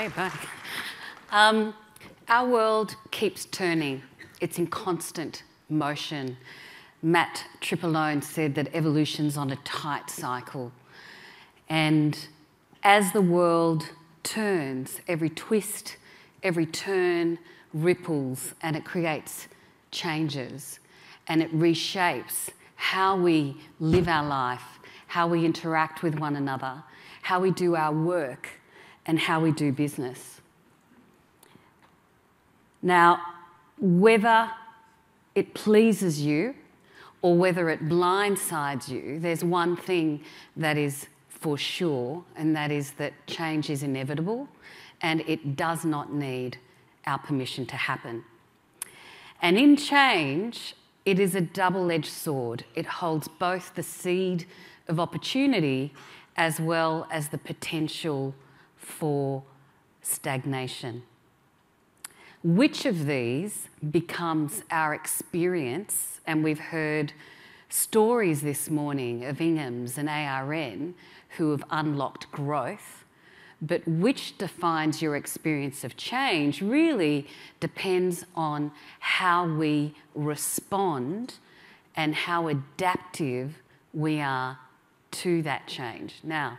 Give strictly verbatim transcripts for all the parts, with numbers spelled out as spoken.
Okay, bye. Um, our world keeps turning. It's in constant motion. Matt Tripalone said that evolution's on a tight cycle. And as the world turns, every twist, every turn ripples, and it creates changes, and it reshapes how we live our life, how we interact with one another, how we do our work, and how we do business. Now, whether it pleases you or whether it blindsides you, there's one thing that is for sure, and that is that change is inevitable and it does not need our permission to happen. And in change, it is a double-edged sword. It holds both the seed of opportunity as well as the potential for stagnation. Which of these becomes our experience? And we've heard stories this morning of Inghams and A R N who have unlocked growth. But which defines your experience of change really depends on how we respond and how adaptive we are to that change. Now,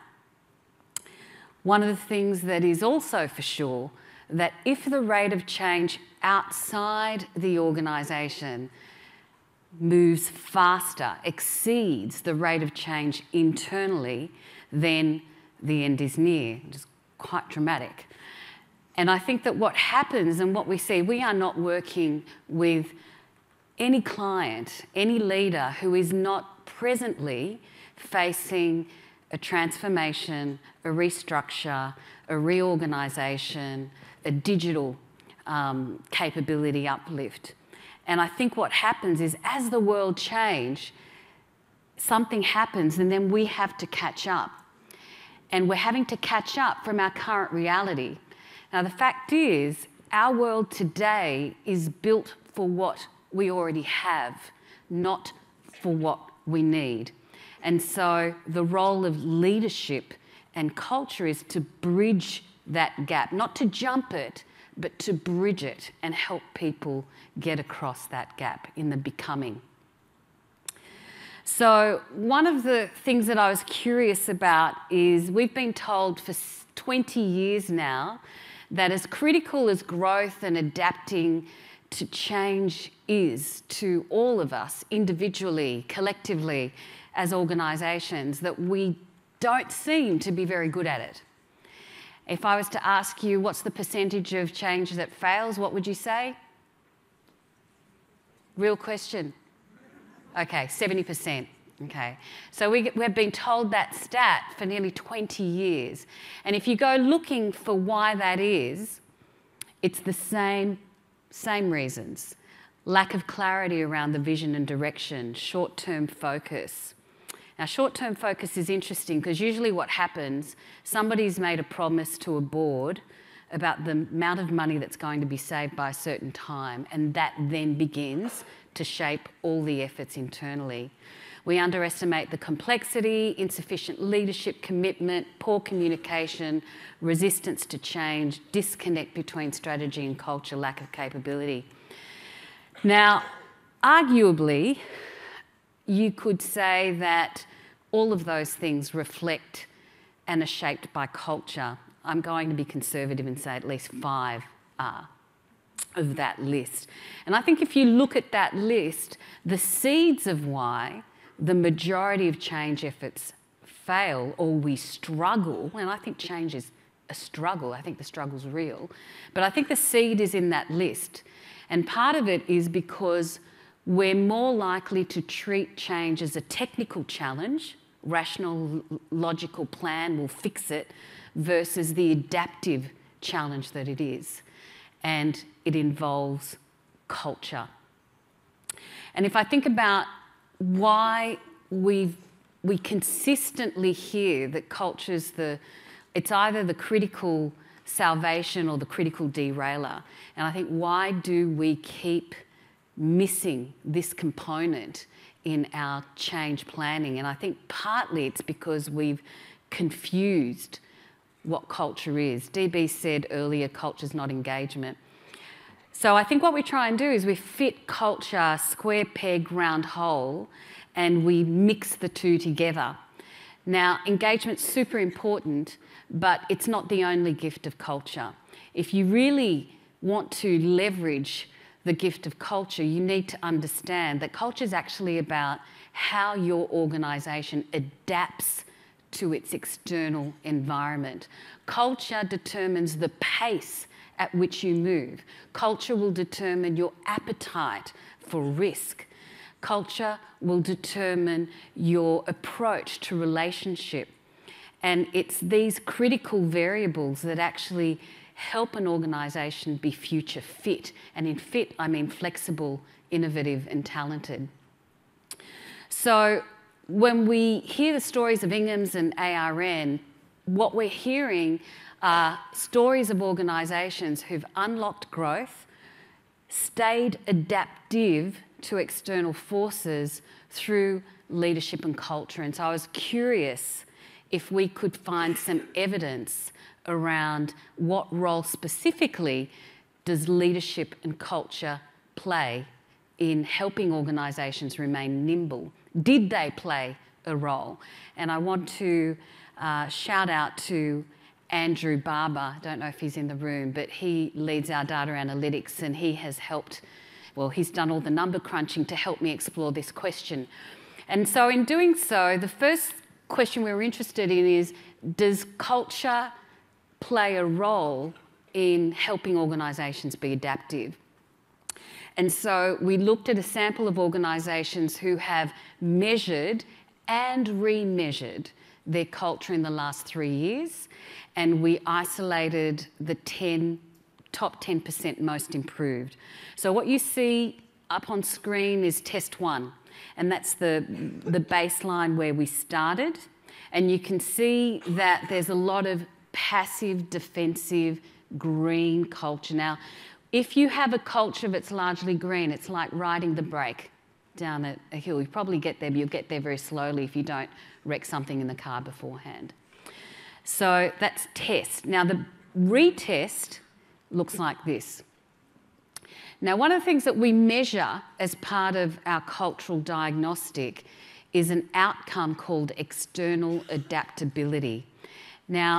one of the things that is also for sure, that if the rate of change outside the organisation moves faster, exceeds the rate of change internally, then the end is near. It's quite dramatic. And I think that what happens and what we see, we are not working with any client, any leader who is not presently facing a transformation, a restructure, a reorganisation, a digital um, capability uplift. And I think what happens is as the world changes, something happens and then we have to catch up. And we're having to catch up from our current reality. Now, the fact is, our world today is built for what we already have, not for what we need. And so the role of leadership and culture is to bridge that gap, not to jump it, but to bridge it and help people get across that gap in the becoming. So one of the things that I was curious about is we've been told for twenty years now that as critical as growth and adapting to change is to all of us individually, collectively, as organisations, that we don't seem to be very good at it. If I was to ask you what's the percentage of change that fails, what would you say? Real question. Okay, seventy percent. Okay, so we, we've been told that stat for nearly twenty years. And if you go looking for why that is, it's the same, same reasons. Lack of clarity around the vision and direction, short-term focus. Now, short-term focus is interesting because usually what happens, somebody's made a promise to a board about the amount of money that's going to be saved by a certain time, and that then begins to shape all the efforts internally. We underestimate the complexity, insufficient leadership commitment, poor communication, resistance to change, disconnect between strategy and culture, lack of capability. Now, arguably, you could say that all of those things reflect and are shaped by culture. I'm going to be conservative and say at least five are of that list. And I think if you look at that list, the seeds of why the majority of change efforts fail or we struggle, and I think change is a struggle, I think the struggle's real, but I think the seed is in that list. And part of it is because we're more likely to treat change as a technical challenge, rational, logical plan will fix it, versus the adaptive challenge that it is. And it involves culture. And if I think about why we've, we consistently hear that culture's the, it's either the critical salvation or the critical derailer. And I think why do we keep missing this component in our change planning? And I think partly it's because we've confused what culture is. D B said earlier, culture's not engagement. So I think what we try and do is we fit culture, square peg, round hole, and we mix the two together. Now, engagement's super important, but it's not the only gift of culture. If you really want to leverage the gift of culture, you need to understand that culture is actually about how your organisation adapts to its external environment. Culture determines the pace at which you move. Culture will determine your appetite for risk. Culture will determine your approach to relationship. And it's these critical variables that actually help an organisation be future fit. And in fit, I mean flexible, innovative and talented. So when we hear the stories of Inghams and A R N, what we're hearing are stories of organisations who've unlocked growth, stayed adaptive to external forces through leadership and culture. And so I was curious if we could find some evidence around what role specifically does leadership and culture play in helping organisations remain nimble. Did they play a role? And I want to uh, shout out to Andrew Barber. I don't know if he's in the room, but he leads our data analytics and he has helped, well, he's done all the number crunching to help me explore this question. And so in doing so, the first question we were interested in is, does culture play a role in helping organisations be adaptive? And so we looked at a sample of organisations who have measured and remeasured their culture in the last three years, and we isolated the ten, top ten percent most improved. So what you see up on screen is test one, and that's the, the baseline where we started. And you can see that there's a lot of passive, defensive, green culture. Now, if you have a culture that's largely green, it's like riding the brake down a, a hill. You probably get there, but you'll get there very slowly if you don't wreck something in the car beforehand. So that's test. Now, the retest looks like this. Now, one of the things that we measure as part of our cultural diagnostic is an outcome called external adaptability. Now,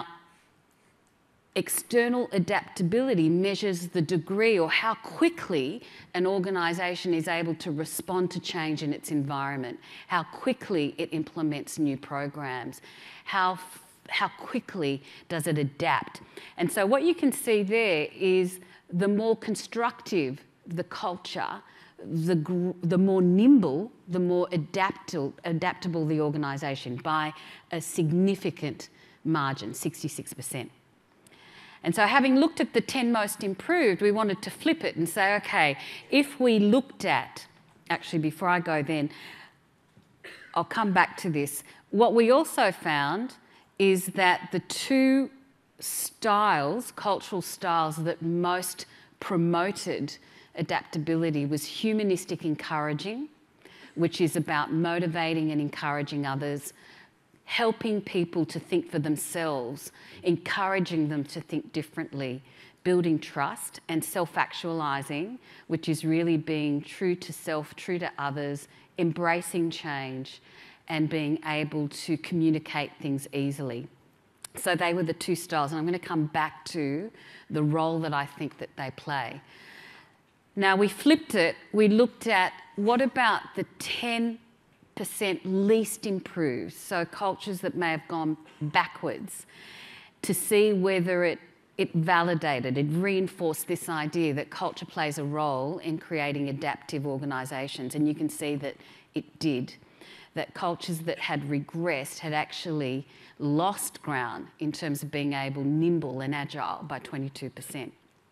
external adaptability measures the degree or how quickly an organisation is able to respond to change in its environment, how quickly it implements new programs, how, how quickly does it adapt. And so what you can see there is the more constructive the culture, the, the more nimble, the more adaptable, adaptable the organisation by a significant margin, sixty-six percent. And so having looked at the ten most improved, we wanted to flip it and say, okay, if we looked at, actually before I go then, I'll come back to this. What we also found is that the two styles, cultural styles that most promoted adaptability was humanistic encouraging, which is about motivating and encouraging others, helping people to think for themselves, encouraging them to think differently, building trust, and self-actualising, which is really being true to self, true to others, embracing change, and being able to communicate things easily. So they were the two styles, and I'm going to come back to the role that I think that they play. Now, we flipped it. We looked at what about the ten percent least improved, so cultures that may have gone backwards, to see whether it, it validated, it reinforced this idea that culture plays a role in creating adaptive organisations. And you can see that it did, that cultures that had regressed had actually lost ground in terms of being able, nimble and agile by twenty-two percent.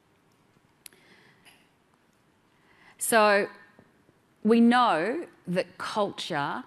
So we know that culture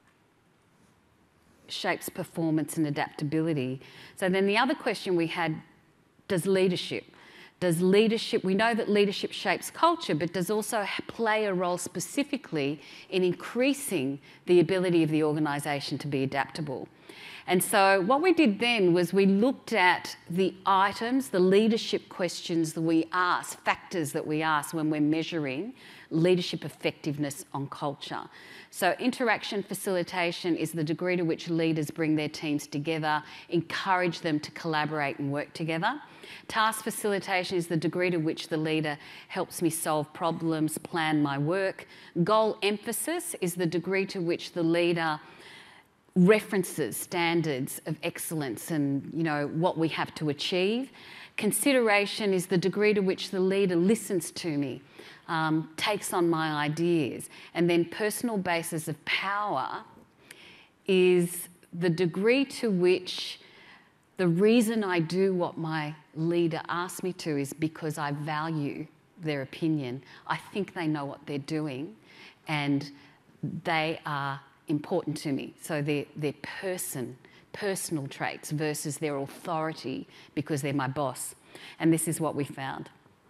shapes performance and adaptability. So then the other question we had, does leadership? Does leadership, we know that leadership shapes culture, but does also play a role specifically in increasing the ability of the organisation to be adaptable. And so what we did then was we looked at the items, the leadership questions that we ask, factors that we ask when we're measuring leadership effectiveness on culture. So interaction facilitation is the degree to which leaders bring their teams together, encourage them to collaborate and work together. Task facilitation is the degree to which the leader helps me solve problems, plan my work. Goal emphasis is the degree to which the leader references standards of excellence and, you know, what we have to achieve. Consideration is the degree to which the leader listens to me, um, takes on my ideas. And then personal basis of power is the degree to which the reason I do what my leader asks me to is because I value their opinion. I think they know what they're doing and they are important to me. So they're, they're person, personal traits versus their authority because they're my boss. And this is what we found.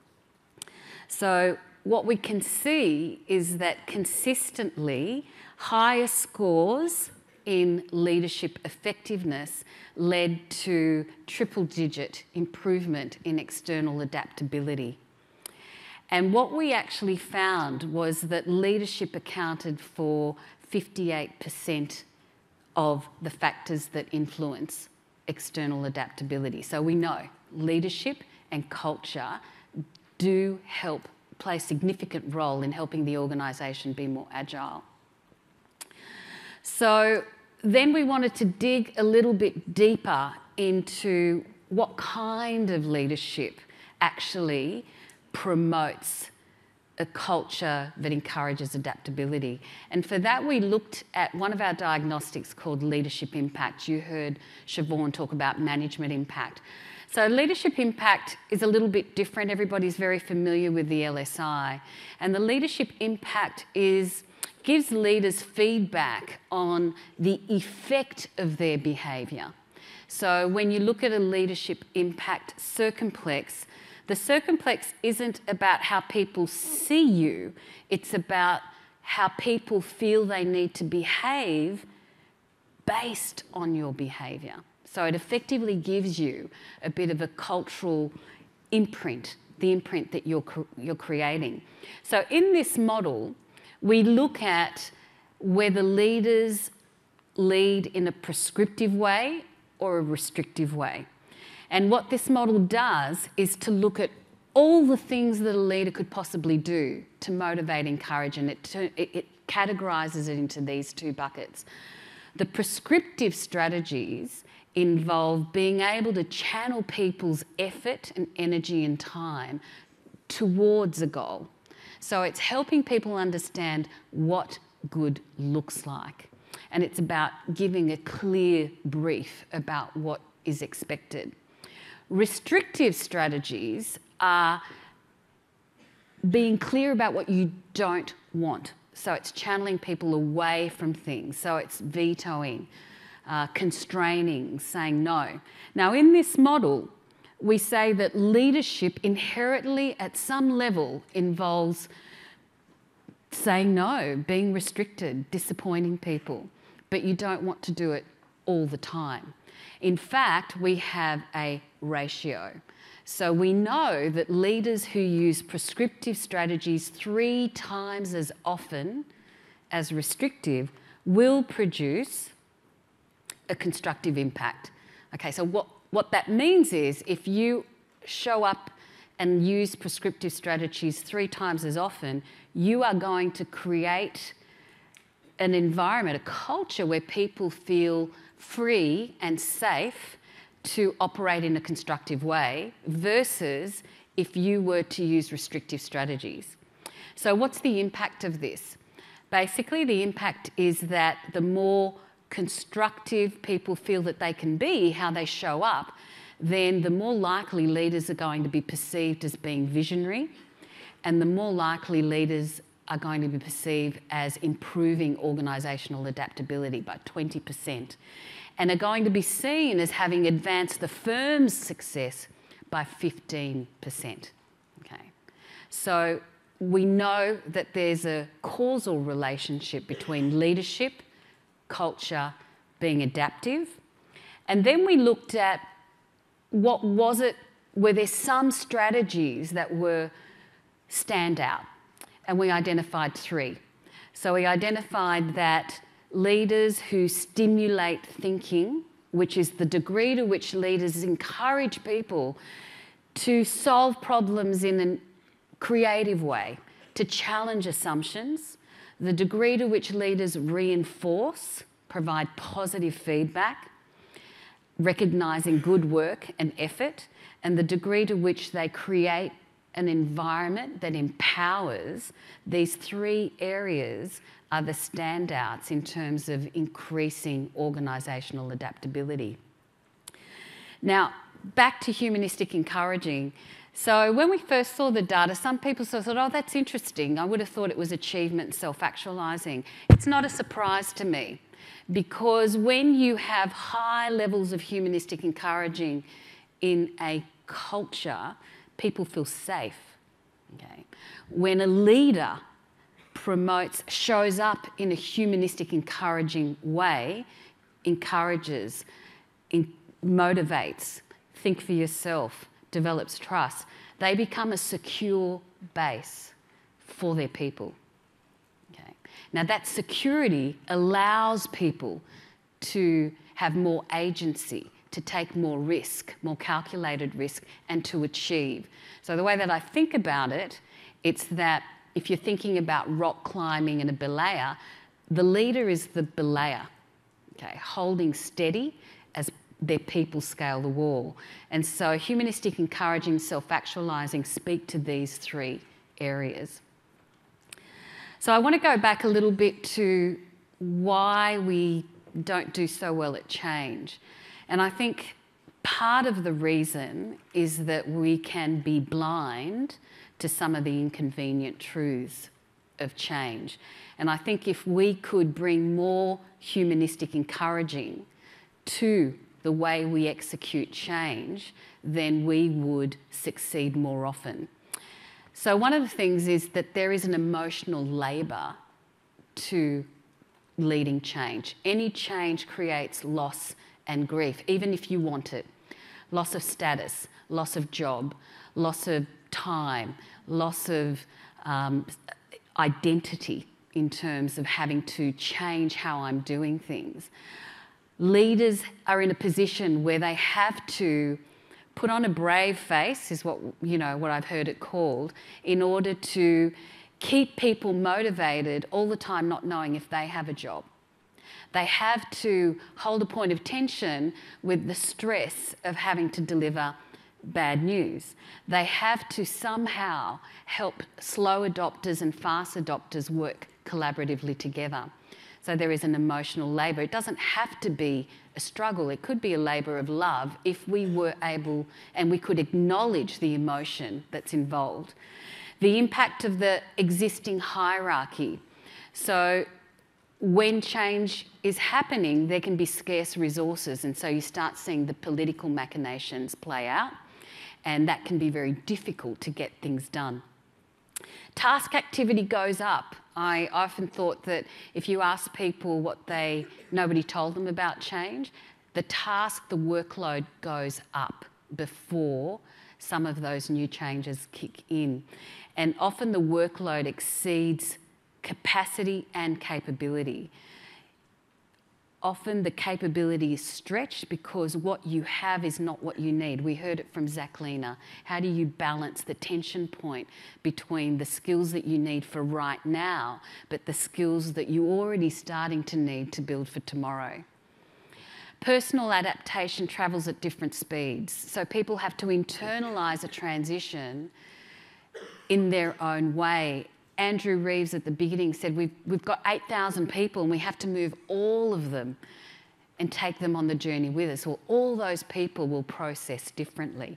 So what we can see is that consistently higher scores in leadership effectiveness led to triple-digit improvement in external adaptability. And what we actually found was that leadership accounted for fifty-eight percent of the factors that influence external adaptability. So we know leadership and culture do help play a significant role in helping the organisation be more agile. So then we wanted to dig a little bit deeper into what kind of leadership actually promotes a culture that encourages adaptability. And for that, we looked at one of our diagnostics called leadership impact. You heard Siobhan talk about management impact. So leadership impact is a little bit different. Everybody's very familiar with the L S I. And the leadership impact is gives leaders feedback on the effect of their behaviour. So when you look at a leadership impact circumplex, the circumplex isn't about how people see you, it's about how people feel they need to behave based on your behaviour. So it effectively gives you a bit of a cultural imprint, the imprint that you're, you're creating. So in this model, we look at whether leaders lead in a prescriptive way or a restrictive way. And what this model does is to look at all the things that a leader could possibly do to motivate, encourage, and it, it, it categorises it into these two buckets. The prescriptive strategies involve being able to channel people's effort and energy and time towards a goal. So it's helping people understand what good looks like. And it's about giving a clear brief about what is expected. Restrictive strategies are being clear about what you don't want. So it's channeling people away from things. So it's vetoing, uh, constraining, saying no. Now, in this model, we say that leadership inherently at some level involves saying no, being restricted, disappointing people, but you don't want to do it all the time. In fact, we have a ratio. So we know that leaders who use prescriptive strategies three times as often as restrictive will produce a constructive impact. Okay, so what, what that means is if you show up and use prescriptive strategies three times as often, you are going to create an environment, a culture where people feel free and safe to operate in a constructive way versus if you were to use restrictive strategies. So what's the impact of this? Basically, the impact is that the more constructive people feel that they can be, how they show up, then the more likely leaders are going to be perceived as being visionary, and the more likely leaders are going to be perceived as improving organisational adaptability by twenty percent, and are going to be seen as having advanced the firm's success by fifteen percent. Okay. So we know that there's a causal relationship between leadership, culture, being adaptive, And then we looked at what was it, were there some strategies that were standout? And we identified three. So we identified that leaders who stimulate thinking, which is the degree to which leaders encourage people to solve problems in a creative way, to challenge assumptions, the degree to which leaders reinforce, provide positive feedback, recognising good work and effort, and the degree to which they create an environment that empowers. These three areas are the standouts in terms of increasing organisational adaptability. Now, back to humanistic encouraging. So when we first saw the data, some people sort of thought, oh, that's interesting. I would have thought it was achievement self-actualising. It's not a surprise to me, because when you have high levels of humanistic encouraging in a culture, people feel safe. Okay? When a leader promotes, shows up in a humanistic encouraging way, encourages, in, motivates, think for yourself, develops trust, they become a secure base for their people. Okay? Now that security allows people to have more agency, to take more risk, more calculated risk, and to achieve. So the way that I think about it, it's that if you're thinking about rock climbing and a belayer, the leader is the belayer, okay, holding steady as their people scale the wall. And so humanistic encouraging, self-actualising speak to these three areas. So I want to go back a little bit to why we don't do so well at change. And I think part of the reason is that we can be blind to some of the inconvenient truths of change. And I think if we could bring more humanistic encouraging to the way we execute change, then we would succeed more often. So one of the things is that there is an emotional labour to leading change. Any change creates loss and grief, even if you want it. Loss of status, loss of job, loss of time, loss of um, identity in terms of having to change how I'm doing things. Leaders are in a position where they have to put on a brave face, is what, you know, what I've heard it called, in order to keep people motivated all the time, not knowing if they have a job. They have to hold a point of tension with the stress of having to deliver bad news. They have to somehow help slow adopters and fast adopters work collaboratively together. So there is an emotional labour. It doesn't have to be a struggle. It could be a labour of love if we were able and we could acknowledge the emotion that's involved. The impact of the existing hierarchy. So when change is happening, there can be scarce resources, and so you start seeing the political machinations play out, and that can be very difficult to get things done. Task activity goes up. I often thought that if you ask people what they, nobody told them about change, the task, the workload goes up before some of those new changes kick in. And often the workload exceeds capacity and capability. Often the capability is stretched because what you have is not what you need. We heard it from Jacqueline. How do you balance the tension point between the skills that you need for right now, but the skills that you're already starting to need to build for tomorrow? Personal adaptation travels at different speeds. So people have to internalise a transition in their own way. Andrew Reeves at the beginning said we've, we've got eight thousand people and we have to move all of them and take them on the journey with us. Well, all those people will process differently.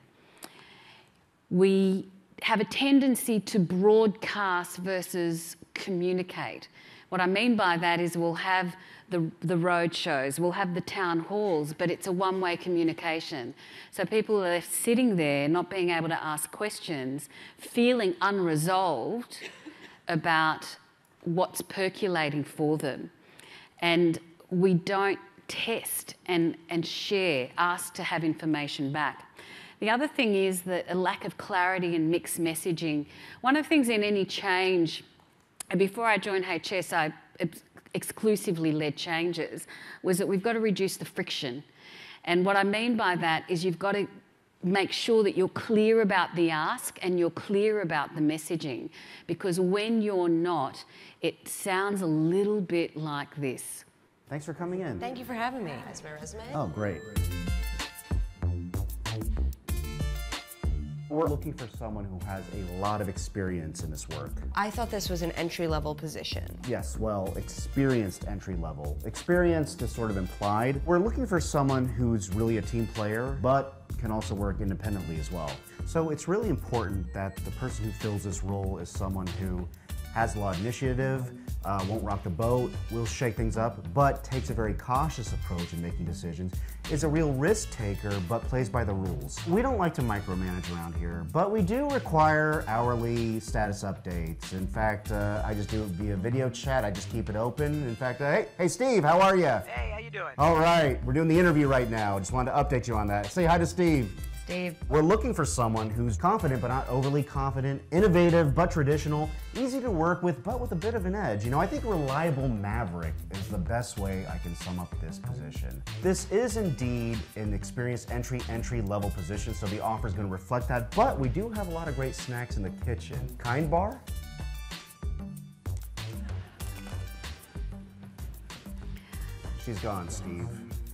We have a tendency to broadcast versus communicate. What I mean by that is we'll have the, the road shows, we'll have the town halls, but it's a one-way communication. So people are sitting there not being able to ask questions, feeling unresolved about what's percolating for them. And we don't test and, and share, ask to have information back. The other thing is that a lack of clarity and mixed messaging. One of the things in any change, and before I joined H S, I ex exclusively led changes, was that we've got to reduce the friction. And what I mean by that is you've got to make sure that you're clear about the ask and you're clear about the messaging. Because when you're not, it sounds a little bit like this. Thanks for coming in. Thank you for having me. That's my resume. Oh, great. We're looking for someone who has a lot of experience in this work. I thought this was an entry-level position. Yes, well, experienced entry level. Experienced is sort of implied. We're looking for someone who's really a team player, but can also work independently as well. So it's really important that the person who fills this role is someone who has a lot of initiative, uh, won't rock the boat, will shake things up, but takes a very cautious approach in making decisions, is a real risk taker, but plays by the rules. We don't like to micromanage around here, but we do require hourly status updates. In fact, uh, I just do it via video chat. I just keep it open. In fact, uh, hey, hey, Steve, how are you? Hey, how you doing? All right, we're doing the interview right now. Just wanted to update you on that. Say hi to Steve. Steve. We're looking for someone who's confident but not overly confident, innovative but traditional, easy to work with but with a bit of an edge. You know, I think reliable maverick is the best way I can sum up this position. This is indeed an experienced entry, entry level position, so the offer is going to reflect that, but we do have a lot of great snacks in the kitchen. Kind Bar? She's gone, Steve.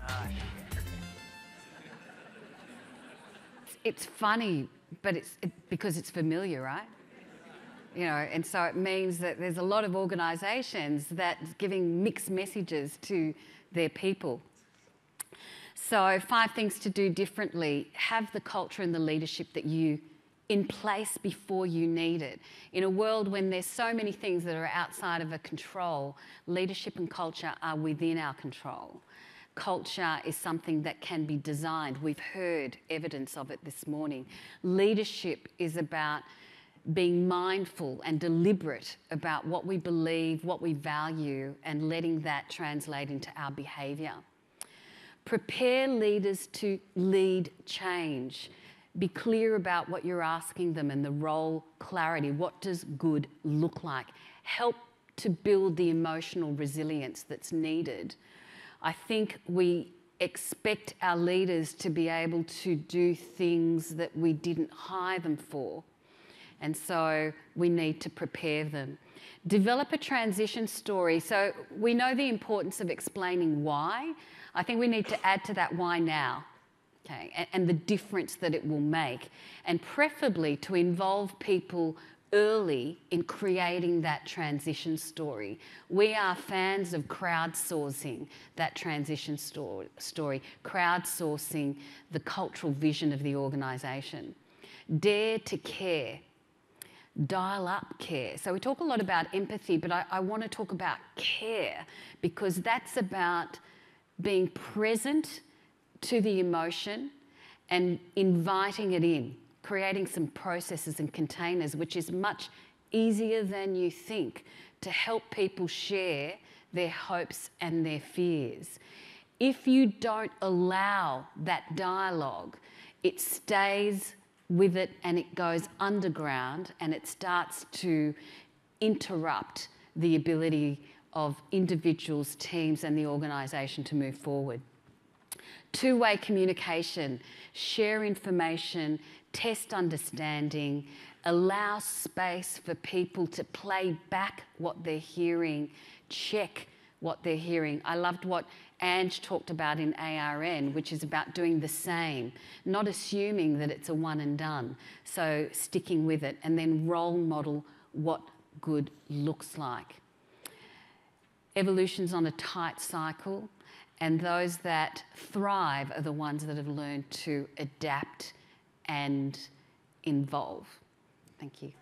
It's funny, but it's it, because it's familiar, right? You know, and so it means that there's a lot of organisations that's giving mixed messages to their people. So five things to do differently. Have the culture and the leadership that you in place before you need it. In a world when there's so many things that are outside of our control, leadership and culture are within our control. Culture is something that can be designed. We've heard evidence of it this morning. Leadership is about being mindful and deliberate about what we believe, what we value, and letting that translate into our behaviour. Prepare leaders to lead change. Be clear about what you're asking them and the role clarity. What does good look like? Help to build the emotional resilience that's needed. I think we expect our leaders to be able to do things that we didn't hire them for. And so we need to prepare them. Develop a transition story. So we know the importance of explaining why. I think we need to add to that why now, okay, and, and the difference that it will make. And preferably to involve people early in creating that transition story. We are fans of crowdsourcing that transition sto- story, crowdsourcing the cultural vision of the organisation. Dare to care. Dial up care. So we talk a lot about empathy, but I, I want to talk about care because that's about being present to the emotion and inviting it in. Creating some processes and containers, which is much easier than you think, to help people share their hopes and their fears. If you don't allow that dialogue, it stays with it and it goes underground and it starts to interrupt the ability of individuals, teams, and the organisation to move forward. Two-way communication, share information, test understanding, allow space for people to play back what they're hearing, check what they're hearing. I loved what Ange talked about in A R N, which is about doing the same, not assuming that it's a one and done. So sticking with it and then role model what good looks like. Evolution's on a tight cycle, and those that thrive are the ones that have learned to adapt and involve. Thank you.